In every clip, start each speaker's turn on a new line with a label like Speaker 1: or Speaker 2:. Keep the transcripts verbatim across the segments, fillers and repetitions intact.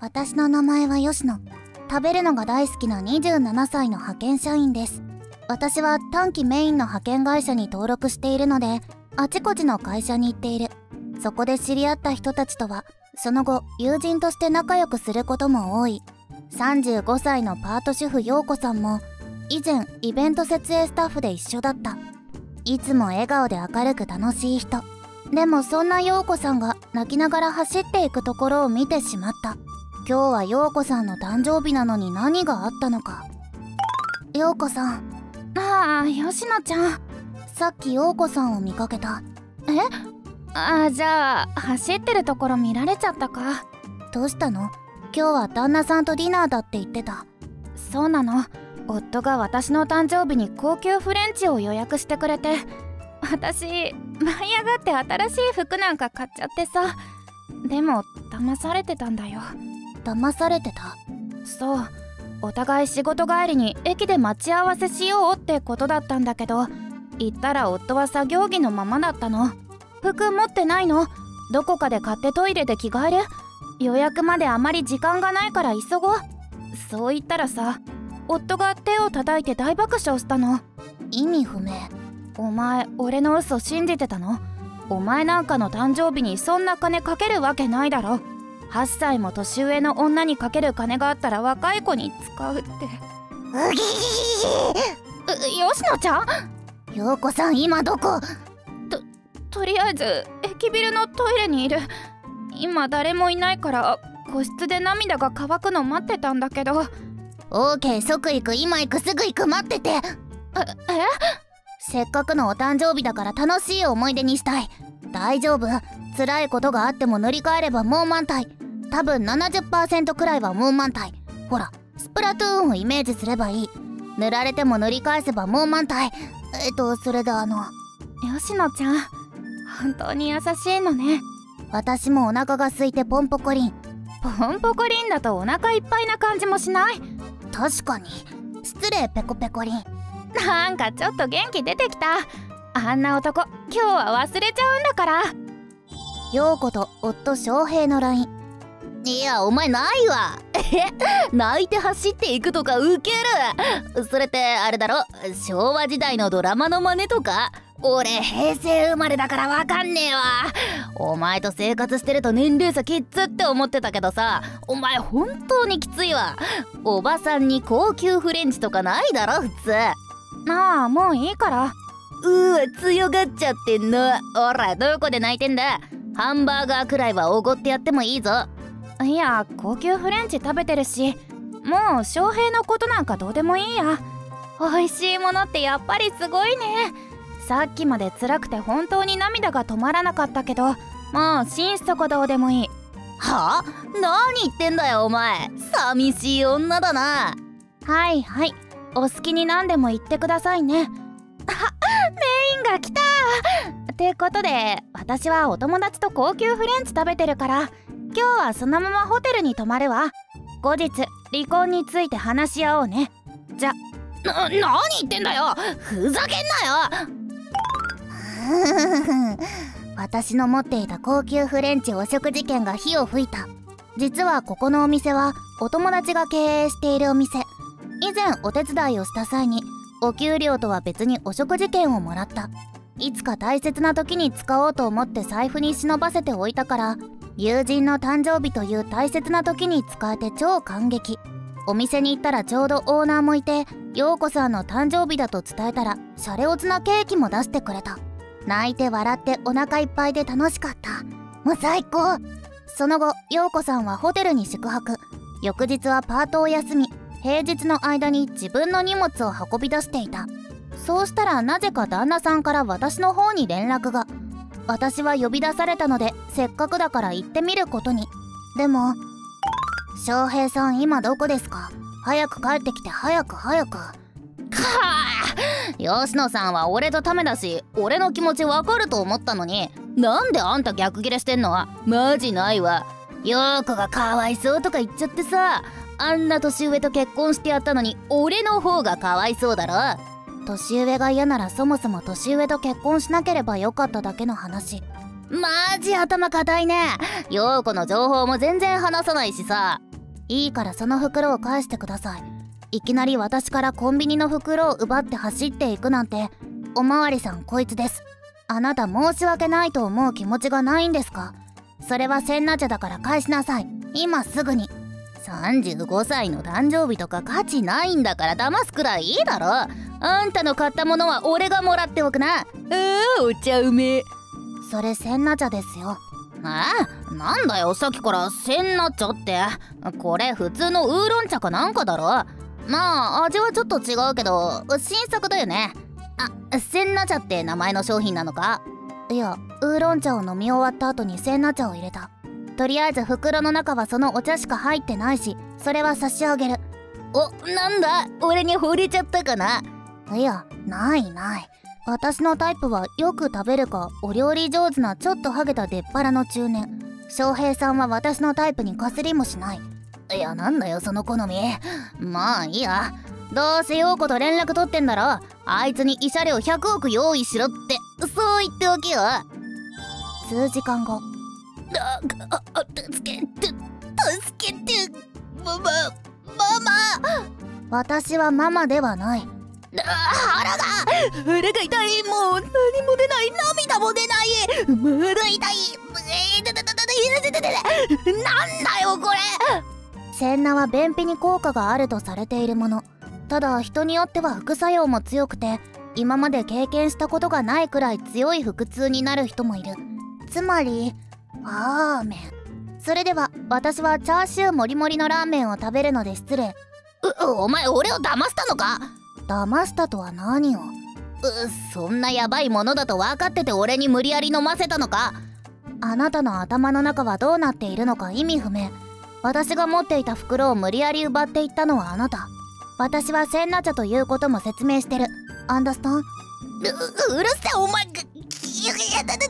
Speaker 1: 私の名前は吉野。食べるのが大好きなにじゅうななさいの派遣社員です。私は短期メインの派遣会社に登録しているので、あちこちの会社に行っている。そこで知り合った人たちとはその後友人として仲良くすることも多い。さんじゅうごさいのパート主婦陽子さんも以前イベント設営スタッフで一緒だった。いつも笑顔で明るく楽しい人。でもそんな陽子さんが泣きながら走っていくところを見てしまった。今日は陽子さんの誕生日なのに何があったのか。陽子さん。ああ、吉野ちゃん。さっき陽子さんを見かけた。え？ああ、じゃあ走ってるところ見られちゃったか。どうしたの？今日は旦那さんとディナーだって言ってた。そうなの。夫が私の誕生日に高級フレンチを予約してくれて、私舞い上がって新しい服なんか買っちゃってさ。でも騙されてたんだよ。騙されてた？そう、お互い仕事帰りに駅で待ち合わせしようってことだったんだけど、行ったら夫は作業着のままだったの。服持ってないの？どこかで買ってトイレで着替える？予約まであまり時間がないから急ごう。そう言ったらさ、夫が手を叩いて大爆笑したの。意味不明。お前俺の嘘信じてたの？お前なんかの誕生日にそんな金かけるわけないだろ。はっさいも年上の女にかける金があったら若い子に使うって。うぎー。吉野ちゃん？陽子さん今どこ？ととりあえず駅ビルのトイレにいる。今誰もいないから個室で涙が乾くの待ってたんだけど。オーケー、即行く。今行く。すぐ行く。待ってて。ええ？せっかくのお誕生日だから楽しい思い出にしたい。大丈夫。辛いことがあっても塗り替えればもう満タイ。多分 ななじゅっパーセント くらいはもう満タイ。ほらスプラトゥーンをイメージすればいい。塗られても塗り返せばもう満タイ。えっとそれであの吉野ちゃん本当に優しいのね。私もお腹が空いてポンポコリン。ポンポコリンだとお腹いっぱいな感じもしない？確かに。失礼ペコペコリン。なんかちょっと元気出てきた。あんな男今日は忘れちゃうんだから。陽子と夫翔平の ライン。 いやお前ないわ。え泣いて走っていくとかウケる。それってあれだろ、昭和時代のドラマの真似とか？俺平成生まれだからわかんねえわ。お前と生活してると年齢差きっつって思ってたけどさ、お前本当にきついわ。おばさんに高級フレンチとかないだろ普通。なあもういいから。うわ強がっちゃってんの。ほらどこで泣いてんだ。ハンバーガーくらいはおごってやってもいいぞ。いや高級フレンチ食べてるし、もう翔平のことなんかどうでもいいや。美味しいものってやっぱりすごいね。さっきまで辛くて本当に涙が止まらなかったけど、もう心底どうでもいい。はあ？何言ってんだよお前。寂しい女だな。はいはい、お好きに何でも言ってくださいね。あ、メインが来た。ってことで私はお友達と高級フレンチ食べてるから、今日はそのままホテルに泊まるわ。後日離婚について話し合おうね。じゃ。な、何言ってんだよ。ふざけんなよ。私の持っていた高級フレンチお食事券が火を吹いた。実はここのお店はお友達が経営しているお店。以前お手伝いをした際にお給料とは別にお食事券をもらった。いつか大切な時に使おうと思って財布に忍ばせておいたから、友人の誕生日という大切な時に使えて超感激。お店に行ったらちょうどオーナーもいて、陽子さんの誕生日だと伝えたらシャレオツなケーキも出してくれた。泣いて笑ってお腹いっぱいで楽しかった。もう最高。その後陽子さんはホテルに宿泊。翌日はパートを休み、平日の間に自分の荷物を運び出していた。そうしたらなぜか旦那さんから私の方に連絡が。私は呼び出されたのでせっかくだから行ってみることに。でも翔平さん今どこですか？早く帰ってきて。早く早く。かあ、吉野さんは俺とためだし俺の気持ちわかると思ったのに、なんであんた逆ギレしてんの？マジないわ。陽子がかわいそうとか言っちゃってさ、あんな年上と結婚してやったのに俺の方がかわいそうだろ。年上が嫌ならそもそも年上と結婚しなければよかっただけの話。マジ頭固いね。陽子の情報も全然話さないしさ。 いいからその袋を返してください。いきなり私からコンビニの袋を奪って走っていくなんて。おまわりさんこいつです。あなた申し訳ないと思う気持ちがないんですか？それはせんな茶だから返しなさい、今すぐに。さんじゅうごさいの誕生日とか価値ないんだから騙すくらいいいだろ。あんたの買ったものは俺がもらっておくな。あーお茶うめえ。それせんな茶ですよ。え？なんだよさっきからせんな茶って。これ普通のウーロン茶かなんかだろ。まあ味はちょっと違うけど新作だよね。あ、せんな茶って名前の商品なのか？いや、ウーロン茶を飲み終わった後にせんな茶を入れた。とりあえず袋の中はそのお茶しか入ってないし、それは差し上げる。お、なんだ俺に惚れちゃったかな？いや、ないない。私のタイプはよく食べるかお料理上手なちょっとハゲた出っ腹の中年。翔平さんは私のタイプにかすりもしない。いや、なんだよその好み。まあいいや。どうせ陽子と連絡取ってんだろ。あいつに慰謝料ひゃくおく用意しろってそう言っておけよ。数時間後。ああ、助けて助けてママママ。私はママではない。あ、腹が腹が痛い。もう何も出ない。涙も出ない。まだ痛い。なんだよこれ。センナは便秘に効果があるとされているもの。ただ人によっては副作用も強くて、今まで経験したことがないくらい強い腹痛になる人もいる。つまりラーメン。それでは私はチャーシューもりもりのラーメンを食べるので失礼。う、お前俺を騙したのか？騙したとは何を？う、そんなヤバいものだと分かってて俺に無理やり飲ませたのか？あなたの頭の中はどうなっているのか意味不明。私が持っていた袋を無理やり奪っていったのはあなた。私はせんな茶ということも説明してる。アンダースタン？う、うるせえお前。助けてく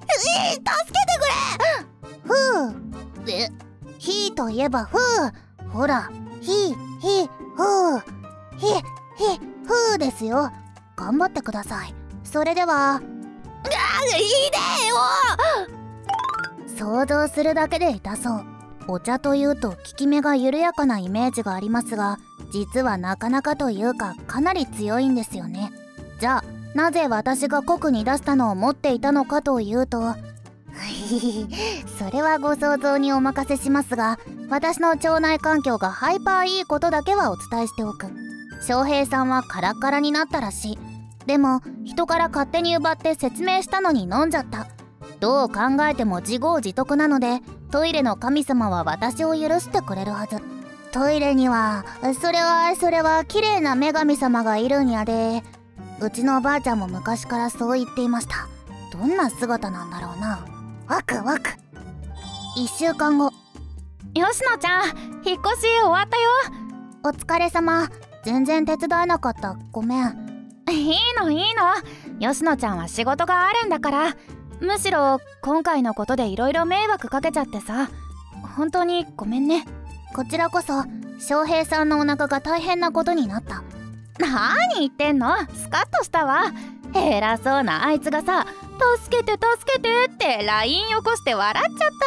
Speaker 1: れ。ふう。え、ひーといえばふう。ほら、ひひふう。ひひふうですよ。頑張ってください。それでは。あ、いいねよ。想像するだけで痛そう。お茶というと効き目が緩やかなイメージがありますが、実はなかなかというかかなり強いんですよね。じゃあなぜ私が濃く煮出したのを持っていたのかというとそれはご想像にお任せしますが、私の腸内環境がハイパーいいことだけはお伝えしておく。翔平さんはカラッカラになったらしい。でも人から勝手に奪って説明したのに飲んじゃった。どう考えても自業自得なので、トイレの神様は私を許してくれるはず。トイレにはそれはそれは綺麗な女神様がいるんやで。うちのおばあちゃんも昔からそう言っていました。どんな姿なんだろうな。ワクワク。いっしゅうかんご。
Speaker 2: 吉野ちゃん、引っ越し終わったよ。
Speaker 1: お疲れ様。全然手伝えなかった。ごめん。
Speaker 2: いいのいいの。吉野ちゃんは仕事があるんだから。むしろ今回のことでいろいろ迷惑かけちゃってさ、本当にごめんね。
Speaker 1: こちらこそ翔平さんのお腹が大変なことになった。
Speaker 2: 何言ってんの。スカッとしたわ。偉そうなあいつがさ、助けて助けてって ライン よこして笑っちゃった。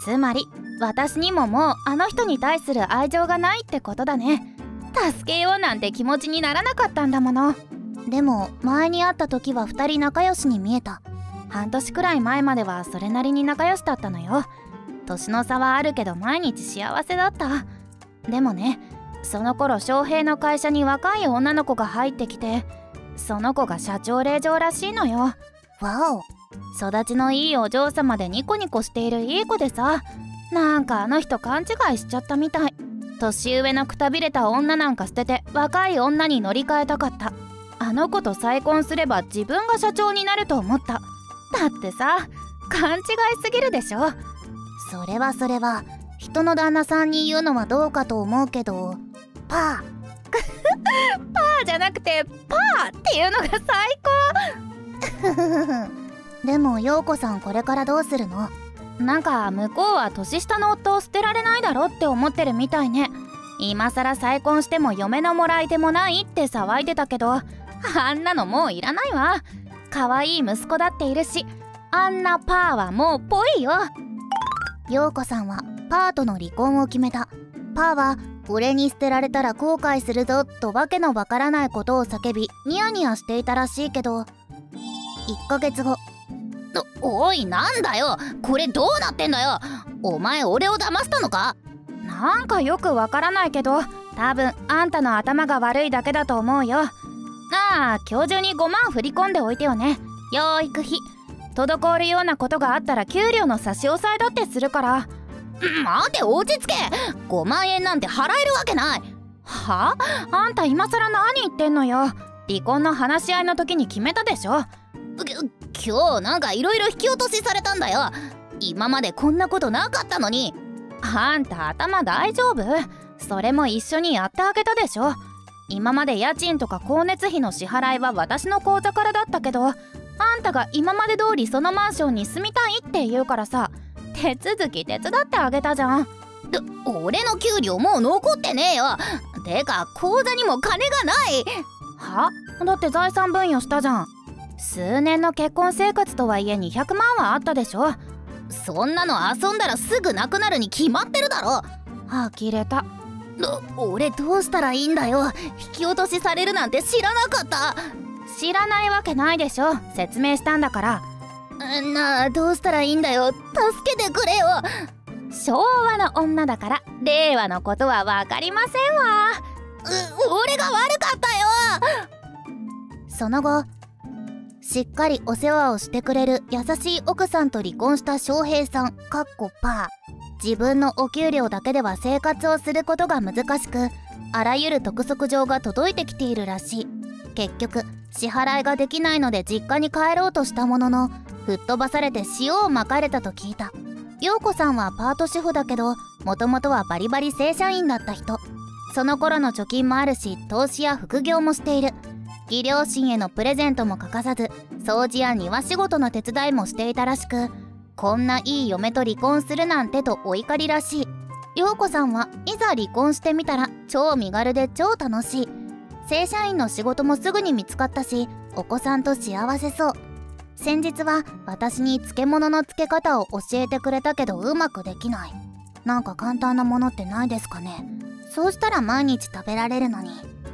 Speaker 2: つまり私にももうあの人に対する愛情がないってことだね。助けようなんて気持ちにならなかったんだもの。
Speaker 1: でも前に会った時はふたり仲良しに見えた。
Speaker 2: 半年くらい前まではそれなりに仲良しだったのよ。年の差はあるけど毎日幸せだった。でもね、その頃翔平の会社に若い女の子が入ってきて、その子が社長令嬢らしいのよ。
Speaker 1: わお。
Speaker 2: 育ちのいいお嬢様でニコニコしているいい子でさ、なんかあの人勘違いしちゃったみたい。年上のくたびれた女なんか捨てて若い女に乗り換えたかった。あの子と再婚すれば自分が社長になると思った。だってさ、勘違いすぎるでしょ。
Speaker 1: それはそれは人の旦那さんに言うのはどうかと思うけど、パー
Speaker 2: パーじゃなくてパーっていうのが最
Speaker 1: 高でも陽子さんこれからどうするの？
Speaker 2: なんか向こうは年下の夫を捨てられないだろって思ってるみたいね。今さら再婚しても嫁のもらい手もないって騒いでたけど、あんなのもういらないわ。可愛い息子だっているし、あんなパーはもうぽいよ。
Speaker 1: 陽子さんはパーとの離婚を決めた。パーは俺に捨てられたら後悔するぞとわけのわからないことを叫びニヤニヤしていたらしいけど、いっかげつご。
Speaker 2: お、おいなんだよ、これどうなってんだよ。お前俺を騙したのか。なんかよくわからないけど、多分あんたの頭が悪いだけだと思うよ。ああ、今日中にごまん振り込んでおいてよね。養育費滞るようなことがあったら給料の差し押さえだってするから。待て、落ち着け。ごまんえんなんて払えるわけない。はあ、あんた今さら何言ってんのよ。離婚の話し合いの時に決めたでしょ。今日なんかいろいろ引き落としされたんだよ。今までこんなことなかったのに。あんた頭大丈夫？それも一緒にやってあげたでしょ。今まで家賃とか光熱費の支払いは私の口座からだったけど、あんたが今まで通りそのマンションに住みたいって言うからさ、手続き手伝ってあげたじゃん。俺の給料もう残ってねえよ。てか口座にも金がない。は？だって財産分与したじゃん。数年の結婚生活とはいえにひゃくまんはあったでしょ。そんなの遊んだらすぐなくなるに決まってるだろ。呆れた。俺どうしたらいいんだよ。引き落としされるなんて知らなかった。知らないわけないでしょ。説明したんだから。なあ、どうしたらいいんだよ。助けてくれよ。昭和の女だから令和のことは分かりませんわ。う俺が悪かったよ。
Speaker 1: その後、しっかりお世話をしてくれる優しい奥さんと離婚した翔平さんかっこパー。自分のお給料だけでは生活をすることが難しく、あらゆる督促状が届いてきているらしい。結局支払いができないので実家に帰ろうとしたものの、吹っ飛ばされて塩をまかれたと聞いた。陽子さんはパート主婦だけど、もともとはバリバリ正社員だった人。その頃の貯金もあるし、投資や副業もしている。義両親へのプレゼントも欠かさず、掃除や庭仕事の手伝いもしていたらしく、こんないい嫁と離婚するなんてとお怒りらしい。陽子さんはいざ離婚してみたら超身軽で超楽しい。正社員の仕事もすぐに見つかったし、お子さんと幸せそう。先日は私に漬物の漬け方を教えてくれたけどうまくできない。なんか簡単なものってないですかね。そうしたら毎日食べられるのに。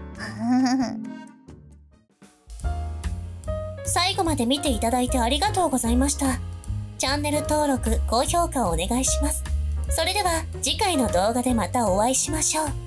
Speaker 3: 最後まで見ていただいてありがとうございました。チャンネル登録、高評価をお願いします。それでは次回の動画でまたお会いしましょう。